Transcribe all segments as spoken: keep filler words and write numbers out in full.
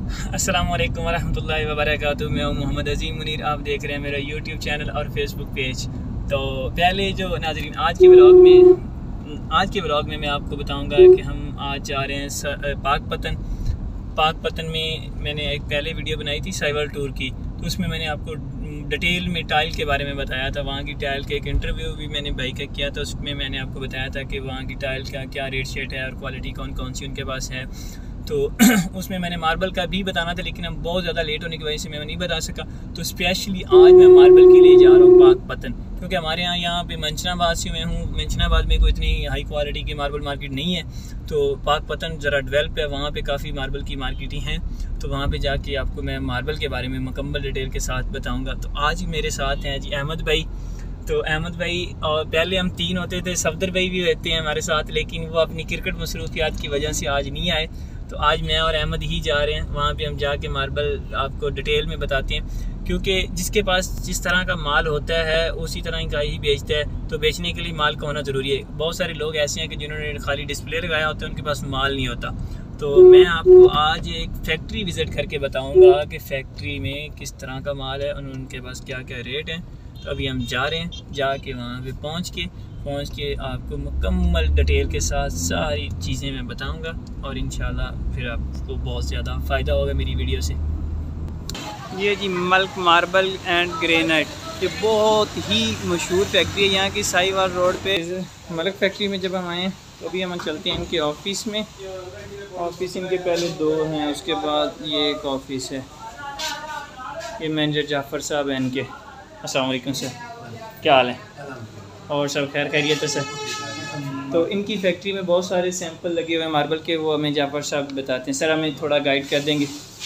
अस्सलामु अलैकुम वरहमतुल्लाहि वबरकातुहू। मैं हूं मोहम्मद अजीम मुनीर। आप देख रहे हैं मेरा यूट्यूब चैनल और फेसबुक पेज। तो पहले जो नाज़रीन आज के व्लॉग में आज के व्लॉग में मैं आपको बताऊंगा कि हम आज जा रहे हैं पाकपतन। पाकपतन में मैंने एक पहले वीडियो बनाई थी साइबर टूर की, तो उसमें मैंने आपको डिटेल में टाइल के बारे में बताया था। वहाँ की टाइल के एक इंटरव्यू भी मैंने भाई का किया था, उसमें मैंने आपको बताया था कि वहाँ की टाइल का क्या रेट शेट है और क्वालिटी कौन कौन सी उनके पास है। तो उसमें मैंने मार्बल का भी बताना था, लेकिन अब बहुत ज़्यादा लेट होने की वजह से मैं नहीं बता सका। तो स्पेशली आज मैं मार्बल के लिए जा रहा हूँ पाकपतन, क्योंकि हमारे यहाँ यहाँ पे मंचनाबाद से मैं हूँ। मंचनाबाद में कोई इतनी हाई क्वालिटी की मार्बल मार्केट नहीं है, तो पाकपतन ज़रा डेवलप है, वहाँ पे काफ़ी मार्बल की मार्केटें हैं। तो वहाँ पे जाके आपको मैं मार्बल के बारे में मुकम्मल डिटेल के साथ बताऊँगा। तो आज मेरे साथ हैं जी अहमद भाई। तो अहमद भाई, और पहले हम तीन होते थे, सफदर भाई भी रहते हैं हमारे साथ, लेकिन वो अपनी क्रिकेट मसरूफियात की वजह से आज नहीं आए। तो आज मैं और अहमद ही जा रहे हैं वहाँ पे। हम जाके मार्बल आपको डिटेल में बताते हैं, क्योंकि जिसके पास जिस तरह का माल होता है उसी तरह का ही बेचता है। तो बेचने के लिए माल का होना ज़रूरी है। बहुत सारे लोग ऐसे हैं कि जिन्होंने खाली डिस्प्ले लगाया होता है, उनके पास माल नहीं होता। तो मैं आपको आज एक फैक्ट्री विज़िट करके बताऊँगा कि फैक्ट्री में किस तरह का माल है और उनके पास क्या क्या रेट हैं। तो अभी हम जा रहे हैं, जाके वहाँ पे पहुँच के पहुँच के आपको मुकम्मल डिटेल के साथ सारी चीज़ें मैं बताऊँगा, और इंशाल्लाह फिर आपको बहुत ज़्यादा फ़ायदा होगा मेरी वीडियो से। ये जी मल्क मार्बल एंड ग्रेनाइट, ये बहुत ही मशहूर फैक्ट्री है यहाँ की साहिवाल रोड पे। मल्क फैक्ट्री में जब हम आए हैं तो अभी हम चलते हैं इनके ऑफिस में। ऑफिस इनके पहले दो हैं, उसके बाद ये एक ऑफिस है। ये मैनेजर जाफ़र साहब हैं इनके। अस्सलाम वालेकुम सर, क्या हाल है? और सब खैर खैरियत है सर? तो इनकी फैक्ट्री में बहुत सारे सैंपल लगे हुए हैं मार्बल के, वो हमें जाफ़र साहब बताते हैं। सर हमें थोड़ा गाइड कर देंगे?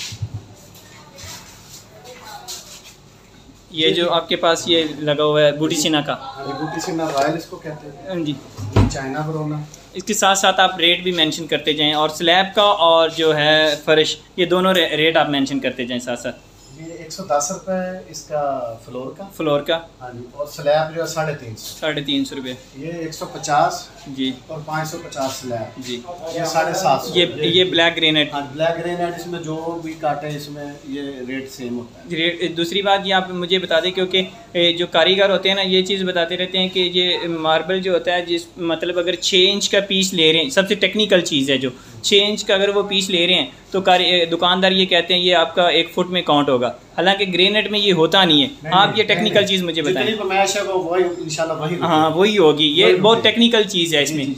ये जो आपके पास ये लगा हुआ है बूटीसीना का, बूटीसीना रॉयल इसको कहते हैं जी, चाइना बरोना। इसके साथ साथ आप रेट भी मेंशन करते जाएं, और स्लैब का और जो है फर्श, ये दोनों रे, रेट आप मेंशन करते जाएं साथ साथ। ये एक सौ दस रुपये इसका फ्लोर का फ्लोर का, हाँ जी, और स्लैब जो है साढ़े तीन सौ साढ़े तीन सौ रुपये ये एक सौ पचास जी, और पाँच सौ पचास स्लैब जी, ये साढ़े सात सौ। ये ये ब्लैक ग्रेनाइट, हाँ ब्लैक ग्रेनाइट, इसमें जो भी काटे इसमें ये रेट सेम होता है। रेट। दूसरी बात ये आप मुझे बता दें, क्योंकि जो कारीगर होते हैं ना, ये चीज़ बताते रहते हैं कि ये मार्बल जो होता है, जिस मतलब अगर छः इंच का पीस ले रहे हैं, सबसे टेक्निकल चीज़ है, जो छः इंच का अगर वो पीस ले रहे हैं तो कारी दुकानदार ये कहते हैं ये आपका एक फुट में काउंट होगा। हालांकि ग्रेनाइट में ये होता नहीं है। नहीं, आप ये टेक्निकल चीज़ मुझे बताएं। है वो वही इंशाल्लाह वही, हाँ वही होगी। ये बहुत टेक्निकल चीज़ है इसमें।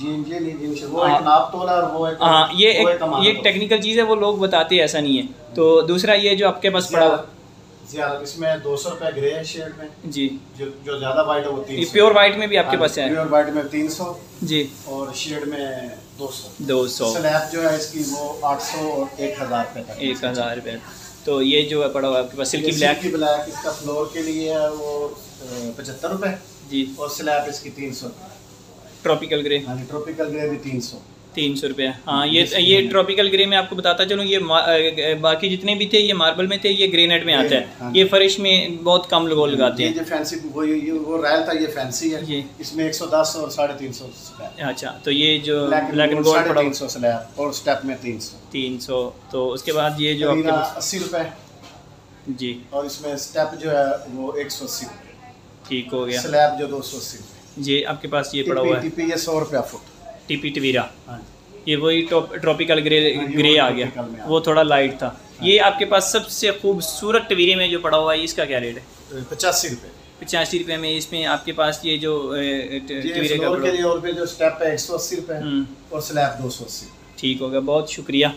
हाँ ये एक ये एक टेक्निकल चीज़ है, वो लोग बताते हैं, ऐसा नहीं है। तो दूसरा ये जो आपके पास पड़ा हुआ, इसमें दो सौ रुपये ग्रे है शेड में जी, जो जो ज़्यादा वाइट है वो तीन सौ। प्योर वाइट में भी आपके पास है? प्योर वाइट में तीन सौ जी, और शेड में दो सौ। दो सौ स्लैब जो है इसकी वो आठ सौ और एक हज़ार रुपये तक। एक हज़ार रुपये। तो ये जो है पड़ा हुआ आपके पास सिल्की ब्लैक सिल्की ब्लैक, इसका फ्लोर के लिए है वो पचहत्तर रुपये जी, और स्लैब इसकी तीन सौ। ट्रॉपिकल ग्रे, हाँ ट्रॉपिकल ग्रे भी तीन सौ तीन सौ रुपये। हाँ ये ये ट्रॉपिकल ग्रे में आपको बताता चलूँ, ये बाकी जितने भी थे ये मार्बल में थे, ये ग्रेनाइट में आता है। हाँ, ये फर्श में बहुत कम लोग लगाते हैं। ये फैंसी वो ये वो रॉयल था, ये फैंसी है। ये इसमें एक सौ दस और साढ़े तीन सौ। अच्छा, तो ये जो ब्लैक एंड गोल्ड पड़ा तीन सौ स्लैब और स्टेप में तीन सौ तीन सौ। तो उसके बाद ये जो आपके पास अस्सी रुपये जी, और इसमें स्टेप जो है वो एक सौ अस्सी। ठीक हो गया। स्लैब जो दो सौ अस्सी जी आपके पास ये पड़ा हुआ है। टीपी ये सौ रुपया फुट, टीपी टवीरा। हाँ, ये वही ट्रॉपिकल ग्रे ग्रे आ गया, वो थोड़ा लाइट था। ये आपके पास सबसे खूबसूरत टवीरे में जो पड़ा हुआ है, इसका क्या रेट है? पचासी रुपये। पचासी रुपये में इसमें आपके पास ये जो टवीरे का के लिए, और फिर जो स्टेप है एक सौ अस्सी रुपये और स्लैब दो सौ अस्सी। ठीक होगा, बहुत शुक्रिया।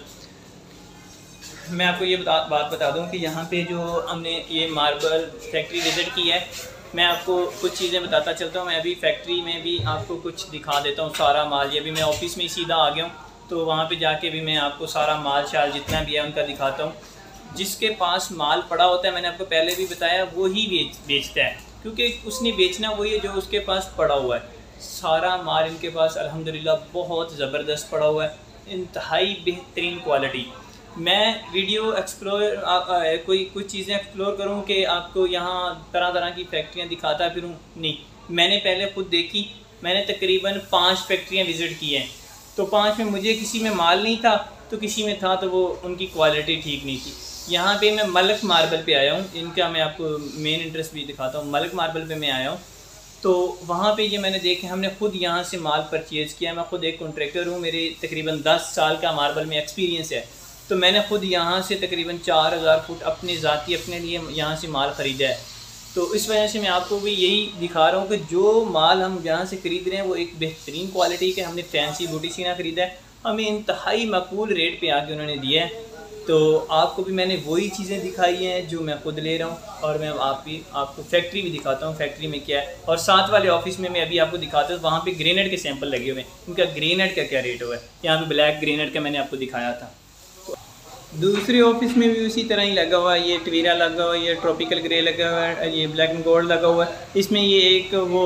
मैं आपको ये बता, बात बता दूं कि यहाँ पे जो हमने ये मार्बल फैक्ट्री विज़िट की है, मैं आपको कुछ चीज़ें बताता चलता हूँ। मैं अभी फैक्ट्री में भी आपको कुछ दिखा देता हूँ, सारा माल। ये भी मैं ऑफिस में ही सीधा आ गया हूँ, तो वहाँ पे जाके भी मैं आपको सारा माल शाल जितना भी है उनका दिखाता हूँ। जिसके पास माल पड़ा होता है, मैंने आपको पहले भी बताया, वो ही बेच बेचता है, क्योंकि उसने बेचना वही है जो उसके पास पड़ा हुआ है। सारा माल इनके पास अल्हम्दुलिल्लाह बहुत ज़बरदस्त पड़ा हुआ है, इंतहाई बेहतरीन क्वालिटी। मैं वीडियो एक्सप्लोर कोई कुछ चीज़ें एक्सप्लोर करूं कि आपको यहाँ तरह तरह की फैक्ट्रियाँ दिखाता फिरूं, नहीं। मैंने पहले खुद देखी, मैंने तकरीबन पाँच फैक्ट्रियाँ विज़िट की हैं। तो पाँच में मुझे किसी में माल नहीं था, तो किसी में था तो वो उनकी क्वालिटी ठीक नहीं थी। यहाँ पे मैं मलक मार्बल पे आया हूँ, इनका मैं आपको मेन इंटरेस्ट भी दिखाता हूँ। मलक मार्बल पे मैं आया हूँ, तो वहाँ पे ये मैंने देखे, हमने ख़ुद यहाँ से माल परचेज़ किया। मैं ख़ुद एक कॉन्ट्रैक्टर हूँ, मेरे तकरीबन दस साल का मार्बल में एक्सपीरियंस है। तो मैंने ख़ुद यहाँ से तकरीबन चार हज़ार फुट अपने ज़ाती अपने लिए यहाँ से माल ख़रीदा है। तो इस वजह से मैं आपको भी यही दिखा रहा हूँ कि जो माल हम यहाँ से ख़रीद रहे हैं वो एक बेहतरीन क्वालिटी के, हमने फैंसी बूटीसीना ख़रीदा है, हमें इंतहाई माकूल रेट पे आके उन्होंने दिया है। तो आपको भी मैंने वही चीज़ें दिखाई हैं जो मैं खुद ले रहा हूँ, और मैं आप भी आपको फैक्ट्री भी दिखाता हूँ फैक्ट्री में क्या है। और साथ वाले ऑफिस में मैं अभी आपको दिखाता हूँ, वहाँ पे ग्रेनाइट के सैंपल लगे हुए हैं, उनका ग्रेनाइट का क्या रेट हुआ है। यहाँ पे ब्लैक ग्रेनाइट का मैंने आपको दिखाया था। दूसरे ऑफिस में भी उसी तरह ही लगा हुआ है, ये ट्वीरा लगा हुआ है, ये ट्रॉपिकल ग्रे लगा हुआ है, ये ब्लैक एंड गोल्ड लगा हुआ है। इसमें ये एक वो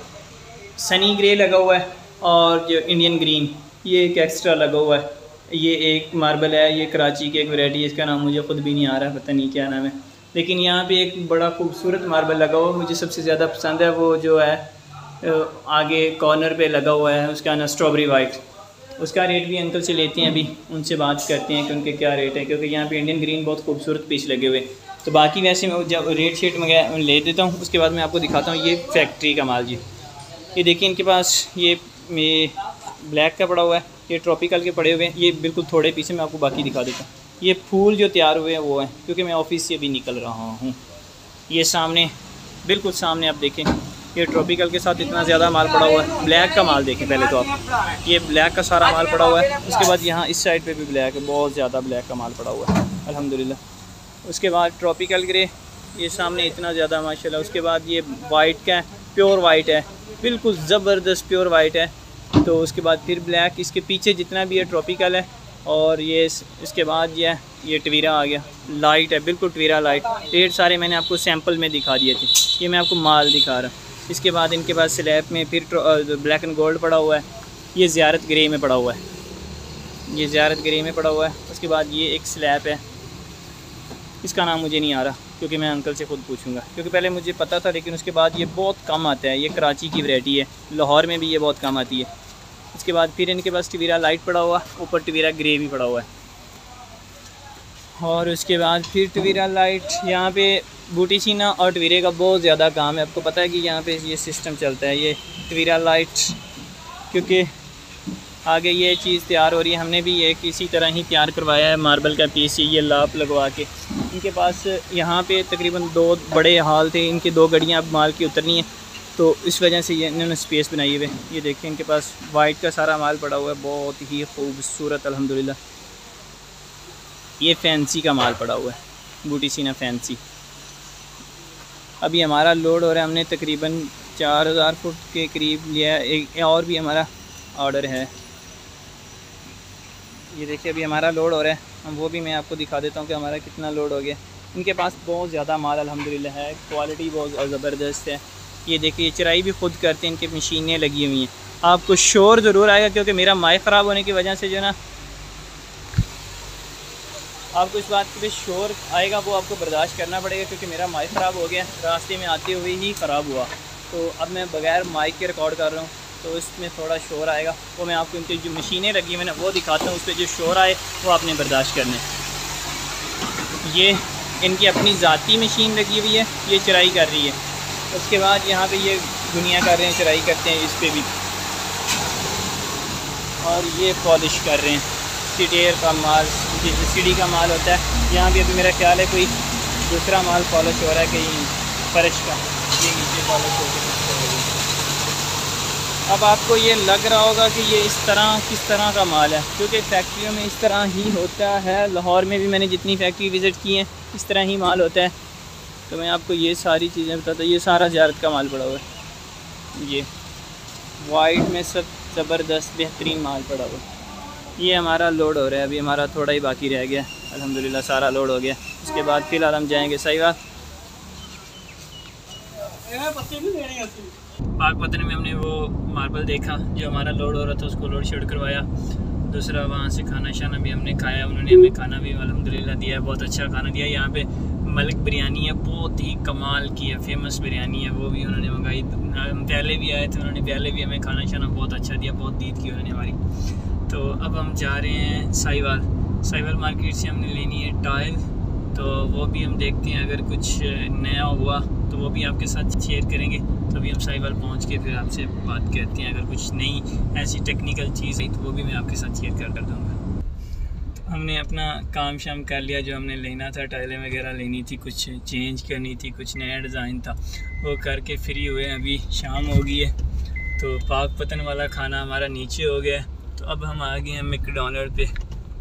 सनी ग्रे लगा हुआ है, और जो इंडियन ग्रीन ये एक एक्स्ट्रा लगा हुआ है। ये एक मार्बल है, ये कराची की एक वैरायटी है, इसका नाम मुझे ख़ुद भी नहीं आ रहा, पता नहीं क्या नाम है। लेकिन यहाँ पे एक बड़ा खूबसूरत मार्बल लगा हुआ है, मुझे सबसे ज़्यादा पसंद है वो जो है आगे कॉर्नर पे लगा हुआ है, उसका नाम स्ट्रॉबेरी वाइट। उसका रेट भी अंकल से लेते हैं, अभी उनसे बात करते हैं कि उनके क्या रेट है, क्योंकि यहाँ पे इंडियन ग्रीन बहुत खूबसूरत पीस लगे हुए। तो बाकी वैसे मैं जब रेट शीट में ले देता हूँ, उसके बाद मैं आपको दिखाता हूँ ये फैक्ट्री का माल जी। ये देखिए इनके पास ये ये ब्लैक का पड़ा हुआ है, ये ट्रॉपिकल के पड़े हुए हैं, ये बिल्कुल थोड़े पीछे मैं आपको बाकी दिखा देता हूँ। ये फूल जो तैयार हुए हैं वो हैं, क्योंकि मैं ऑफिस से भी निकल रहा हूँ। ये सामने बिल्कुल सामने आप देखें, ये ट्रॉपिकल के साथ इतना ज़्यादा माल पड़ा हुआ है। ब्लैक का माल देखें पहले तो आप, ये ब्लैक का सारा माल पड़ा हुआ है। उसके बाद यहाँ इस साइड पे भी ब्लैक है, बहुत ज़्यादा ब्लैक का माल पड़ा हुआ है अल्हम्दुलिल्लाह। उसके बाद ट्रॉपिकल ग्रे, ये सामने इतना ज़्यादा माशाल्लाह। उसके बाद ये वाइट का है, प्योर वाइट है, बिल्कुल ज़बरदस्त प्योर वाइट है। तो उसके बाद फिर ब्लैक, इसके पीछे जितना भी है ट्रॉपिकल है। और ये इसके बाद ये ये ट्वीरा आ गया, लाइट है, बिल्कुल ट्वीरा लाइट। रेट सारे मैंने आपको सैंपल में दिखा दिए थे, ये मैं आपको माल दिखा रहा हूँ। इसके बाद इनके पास स्लैब में फिर ब्लैक एंड गोल्ड पड़ा हुआ है, ये ज़ियारत ग्रे में पड़ा हुआ है, ये ज़ियारत ग्रे में पड़ा हुआ है। उसके बाद ये एक स्लैब है, इसका नाम मुझे नहीं आ रहा क्योंकि मैं अंकल से ख़ुद पूछूंगा, क्योंकि पहले मुझे पता था, लेकिन उसके बाद ये बहुत कम आता है। ये कराची की वैरायटी है, लाहौर में भी ये बहुत कम आती है। इसके बाद फिर इनके पास ट्वीरा लाइट पड़ा हुआ, ऊपर ट्वीरा ग्रे भी पड़ा हुआ है। और उसके बाद फिर ट्वीरा लाइट, यहाँ पे बूटीसीना और ट्वीरे का बहुत ज़्यादा काम है। आपको पता है कि यहाँ पे ये सिस्टम चलता है, ये ट्वीरा लाइट, क्योंकि आगे ये चीज़ तैयार हो रही है। हमने भी ये इसी तरह ही तैयार करवाया है, मार्बल का पीस, ये लाप लगवा के। इनके पास यहाँ पे तकरीबन दो बड़े हाल थे, इनकी दो गड़ियाँ अब माल की उतरनी है, तो इस वजह से ये इन्होंने स्पेस बनाई हुई है। ये देखिए इनके पास वाइट का सारा माल पड़ा हुआ है, बहुत ही खूबसूरत अल्हम्दुलिल्लाह। ये फैंसी का माल पड़ा हुआ है, बूटीसीना फैंसी। अभी हमारा लोड हो रहा है, हमने तकरीबन चार हज़ार फुट के करीब लिया है। एक और भी हमारा ऑर्डर है, ये देखिए अभी हमारा लोड हो रहा है, हम वो भी मैं आपको दिखा देता हूँ कि हमारा कितना लोड हो गया। इनके पास बहुत ज़्यादा माल अल्हम्दुलिल्लाह है, क्वालिटी बहुत ज़बरदस्त है। ये देखिए चराई भी खुद करते हैं, इनकी मशीनें लगी हुई हैं। आपको शोर ज़रूर आएगा क्योंकि मेरा माइक ख़राब होने की वजह से जो ना आपको इस बात पे शोर आएगा, वो आपको बर्दाश्त करना पड़ेगा, क्योंकि मेरा माइक ख़राब हो गया, रास्ते में आते हुए ही ख़राब हुआ। तो अब मैं बगैर माइक के रिकॉर्ड कर रहा हूँ, तो इसमें थोड़ा शोर आएगा, वो मैं आपको इनकी जो मशीनें लगी मैंने वो दिखाता हूँ, उस पर जो शोर आए वो आपने बर्दाश्त करने। ये इनकी अपनी ज़ाती मशीन लगी हुई है, ये चराई कर रही है। उसके बाद यहाँ पे ये दुनिया कर रहे हैं, चराई करते हैं इस पर भी, और ये पॉलिश कर रहे हैं। सीडेर का माल, सीडी का माल होता है, यहाँ भी अभी मेरा ख्याल है कोई दूसरा माल पॉलिश हो रहा है, कहीं फर्श का, ये नीचे पॉलिश हो गया। अब आपको ये लग रहा होगा कि ये इस तरह किस तरह का माल है, क्योंकि फैक्ट्रियों में इस तरह ही होता है। लाहौर में भी मैंने जितनी फैक्ट्री विज़िट की हैं इस तरह ही माल होता है। तो मैं आपको ये सारी चीज़ें बताता हूँ। ये सारा ज़ियारत का माल पड़ा हुआ है, ये वाइट में सब ज़बरदस्त बेहतरीन माल पड़ा हुआ है। ये हमारा लोड हो रहा है, अभी हमारा थोड़ा ही बाकी रह गया, अल्हम्दुलिल्लाह सारा लोड हो गया। उसके बाद फ़िलहाल हम जाएंगे सही बात पाक वतन में। हमने वो मार्बल देखा जो हमारा लोड हो रहा था, उसको लोड शेड करवाया। दूसरा वहाँ से खाना शाना भी हमने खाया, उन्होंने हमें खाना भी अल्हम्दुलिल्लाह दिया, बहुत अच्छा खाना दिया। यहाँ पे मलिक बिरयानी है, बहुत ही कमाल की है, फेमस बिरयानी है, वो भी उन्होंने मंगाई। हम पहले भी आए थे, उन्होंने पहले भी हमें खाना शाना बहुत अच्छा दिया, बहुत दीद की उन्होंने हमारी। तो अब हम जा रहे हैं साहिवाल। साहिवाल मार्केट से हमने लेनी है टाइल, तो वो भी हम देखते हैं, अगर कुछ नया हुआ तो वो भी आपके साथ शेयर करेंगे। तो अभी हम साहिवाल पहुंच के फिर आपसे बात करते हैं, अगर कुछ नई ऐसी टेक्निकल चीज़ है तो वो भी मैं आपके साथ शेयर कर दूँगा। तो हमने अपना काम शाम कर लिया, जो हमने लेना था, टाइलें वगैरह लेनी थी, कुछ चेंज करनी थी, कुछ नया डिज़ाइन था, वो करके फ्री हुए। अभी शाम हो गई है, तो पाक पतन वाला खाना हमारा नीचे हो गया है। तो अब हम आ गए हैं मैकडॉनल्ड पे,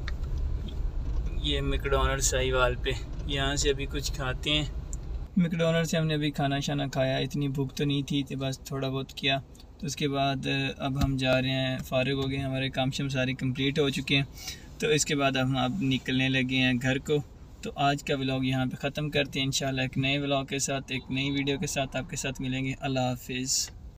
ये मैकडॉनल्ड साहिवाल पे, यहाँ से अभी कुछ खाते हैं। मैकडॉनल्ड से हमने अभी खाना शाना खाया, इतनी भूख तो नहीं थी, तो बस थोड़ा बहुत किया। तो उसके बाद अब हम जा रहे हैं, फ़ारिग हो गए, हमारे काम शाम सारे कंप्लीट हो चुके हैं। तो इसके बाद अब हम अब निकलने लगे हैं घर को। तो आज का व्लॉग यहाँ पे ख़त्म करते हैं। इंशाल्लाह एक नए व्लॉग के साथ, एक नई वीडियो के साथ आपके साथ मिलेंगे। अल्लाह हाफिज़।